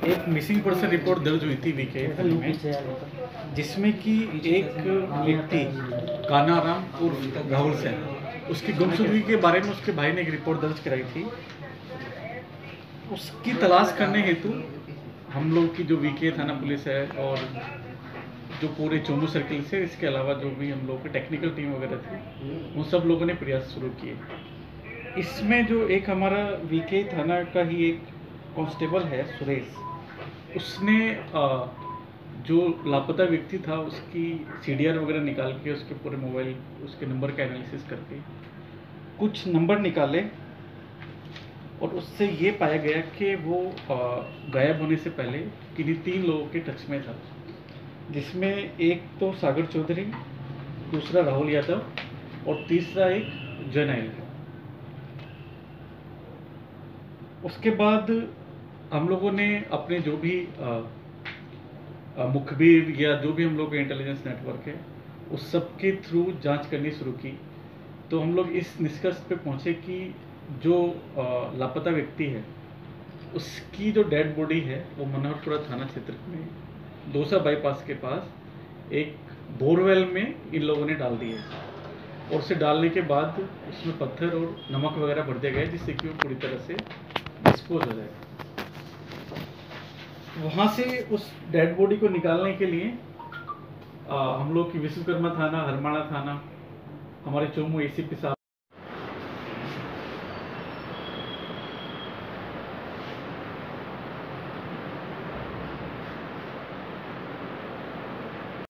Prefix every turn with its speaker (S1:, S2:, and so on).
S1: एक missing person report दर्ज हुई थी वीके में, जिसमें कि एक व्यक्ति कानाराम उर्फ राहुल सेन, उसकी गुमशुदगी के बारे में उसके भाई ने एक रिपोर्ट दर्ज कराई थी। उसकी तलाश करने हेतु हम लोग की जो वीके थाना पुलिस है और जो पूरे चोमू सर्किल से, इसके अलावा जो भी हम लोग की टेक्निकल टीम वगैरह थी, उन सब लोगों ने प्रयास शुरू किए। इसमें जो एक हमारा वीके थाना का ही एक कांस्टेबल है सुरेश, उसने जो लापता व्यक्ति था उसकी सीडीआर वगैरह निकाल के उसके पूरे मोबाइल, उसके नंबर का एनालिसिस करके कुछ नंबर निकाले और उससे ये पाया गया कि वो गायब होने से पहले किन्हीं 3 लोगों के टच में था, जिसमें एक तो सागर चौधरी, दूसरा राहुल यादव और तीसरा एक जर्नैल। उसके बाद हम लोगों ने अपने जो भी मुखबिर या जो भी हम लोग का इंटेलिजेंस नेटवर्क है, उस सब के थ्रू जांच करनी शुरू की। तो हम लोग इस निष्कर्ष पे पहुंचे कि जो लापता व्यक्ति है उसकी जो डेड बॉडी है वो मनोहरपुरा थाना क्षेत्र में दोसा बाईपास के पास एक बोरवेल में इन लोगों ने डाल दी है, और उसे डालने के बाद उसमें पत्थर और नमक वगैरह भर दिया गया जिससे कि वो पूरी तरह से डिस्पोज हो जाएगा। वहाँ से उस डेड बॉडी को निकालने के लिए हम लोग की विश्वकर्मा थाना, हरमाणा थाना, हमारे चोमू एसीपी साहब